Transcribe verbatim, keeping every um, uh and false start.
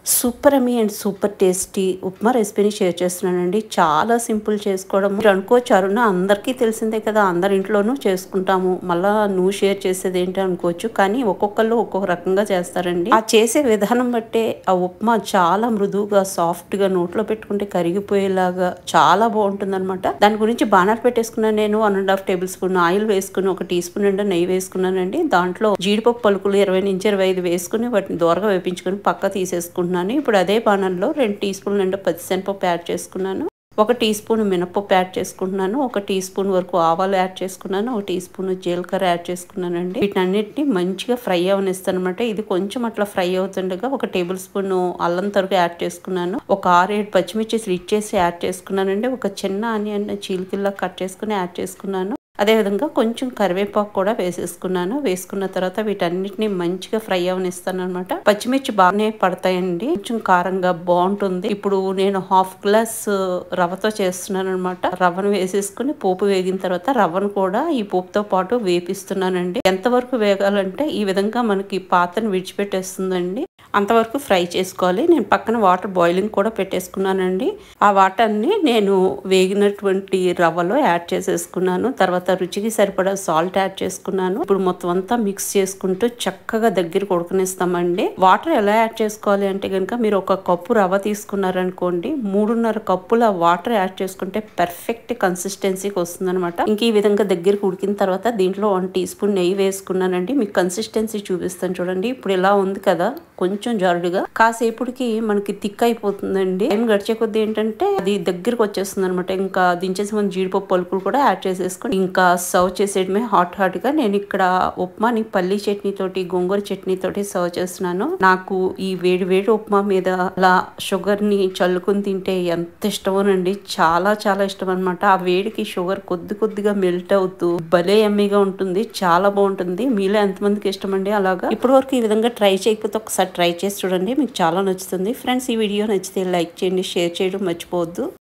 Super yummy and super tasty upma రెసిపీని share చేస్తున్నానండి. చాలా సింపుల్ చేసుకోవడం. మీరు అనుకోవచ్చు అరుణ అందరికీ తెలిసిందే కదా, అందరి ఇంట్లోనూ చేసుకుంటాము, మళ్ళా నువ్వు షేర్ చేసేది ఏంటి అనుకోవచ్చు. కానీ ఒక్కొక్కళ్ళు ఒక్కొక్క రకంగా చేస్తారండి. ఆ చేసే విధానం బట్టే ఆ ఉప్మా చాలా మృదువుగా సాఫ్ట్గా నోట్లో పెట్టుకుంటే కరిగిపోయేలాగా చాలా బాగుంటుంది అనమాట. దాని గురించి బాణాలు పెట్టేసుకున్నాను. నేను వన్ అండ్ హాఫ్ టేబుల్ స్పూన్ ఆయిల్ వేసుకుని ఒక టీ స్పూన్ నిండా నెయ్యి వేసుకున్నానండి. దాంట్లో జీడిపప్పు పలుకులు ఇరవై నుంచి ఇరవై ఐదు వేసుకుని వాటిని దూరగా వేపించుకొని పక్క తీసేసుకుంటున్నాను. ఇప్పుడు అదే బాణంలో రెండు టీ స్పూన్ల నిండా పచ్చిశనగపప్పు యాడ్ చేసుకున్నాను, ఒక టీ స్పూన్ మినపప్పు యాడ్ చేసుకుంటున్నాను, ఒక టీ స్పూన్ వరకు ఆవాలు యాడ్ చేసుకున్నాను, ఒక టీ స్పూన్ జీలకర్ర యాడ్ చేసుకున్నానండి. వీటన్నిటిని మంచిగా ఫ్రై అవనిస్తాను అనమాట. ఇది కొంచెం అట్లా ఫ్రై అవుతుండగా ఒక టేబుల్ స్పూన్ అల్లం తరుగు యాడ్ చేసుకున్నాను, ఒక ఆరేడు పచ్చిమిర్చి స్లిట్ చేసి యాడ్ చేసుకున్నానండి, ఒక చిన్న ఆనియన్ చీలికల్లా కట్ చేసుకుని యాడ్ చేసుకున్నాను. అదేవిధంగా కొంచెం కరివేపాకు కూడా వేసేసుకున్నాను. వేసుకున్న తర్వాత వీటన్నిటిని మంచిగా ఫ్రై అవనిస్తాను అనమాట. పచ్చిమిర్చి బాగానే పడతాయండి, కొంచెం కారంగా బాగుంటుంది. ఇప్పుడు నేను హాఫ్ గ్లాస్ రవ్వతో చేస్తున్నాను అనమాట. రవ్వను వేసేసుకుని పోపు వేగిన తర్వాత రవ్వను కూడా ఈ పోపుతో పాటు వేపిస్తున్నానండి. ఎంతవరకు వేగాలంటే ఈ విధంగా మనకి పాత్రను విడిచిపెట్టేస్తుందండి, అంతవరకు ఫ్రై చేసుకోవాలి. నేను పక్కన వాటర్ బాయిలింగ్ కూడా పెట్టేసుకున్నానండి. ఆ వాటర్ని నేను వేగినటువంటి రవ్వలో యాడ్ చేసేసుకున్నాను. తర్వాత రుచికి సరిపడా సాల్ట్ యాడ్ చేసుకున్నాను. ఇప్పుడు మొత్తం అంతా మిక్స్ చేసుకుంటూ చక్కగా దగ్గరికి ఉడకనిస్తామండి. వాటర్ ఎలా యాడ్ చేసుకోవాలి అంటే కనుక, మీరు ఒక కప్పు రవ్వ తీసుకున్నారనుకోండి, మూడున్నర కప్పుల వాటర్ యాడ్ చేసుకుంటే పర్ఫెక్ట్ కన్సిస్టెన్సీకి వస్తుంది అనమాట. ఇంక ఈ విధంగా దగ్గరికి ఉడికిన తర్వాత దీంట్లో వన్ టీ స్పూన్ నెయ్యి వేసుకున్నానండి. మీకు కన్సిస్టెన్సీ చూపిస్తాను చూడండి. ఇప్పుడు ఇలా ఉంది కదా, కొంచెం జారుడుగా, కాసేపుడికి మనకి థిక్ అయిపోతుందండి. టైం గడిచే కొద్ది ఏంటంటే అది దగ్గరికి వచ్చేస్తుంది అనమాట. ఇంకా దించేసి మనం జీడిపప్పు పలుకులు కూడా యాడ్ చేసేసుకొని ఇంకా సర్వ్ చేసేయడమే హాట్ హాట్ గా. నేను ఇక్కడ ఉప్మాని పల్లీ చట్నీ తోటి గోంగూర చట్నీ తోటి సర్వ్ చేస్తున్నాను. నాకు ఈ వేడి వేడి ఉప్మా మీద అలా షుగర్ ని చల్లుకుని తింటే ఎంత ఇష్టమోనండి, చాలా చాలా ఇష్టం అనమాట. ఆ వేడికి షుగర్ కొద్ది కొద్దిగా మెల్ట్ అవుతూ భలే యమ్మీగా ఉంటుంది, చాలా బాగుంటుంది. మీలో ఎంతమందికి ఇష్టం అండి అలాగా? ఇప్పటి వరకు ఈ విధంగా ట్రై చేయకపోతే ఒకసారి ట్రై చేసి చూడండి, మీకు చాలా నచ్చుతుంది. ఫ్రెండ్స్, ఈ వీడియో నచ్చితే లైక్ చేయండి, షేర్ చేయడం మర్చిపోవద్దు.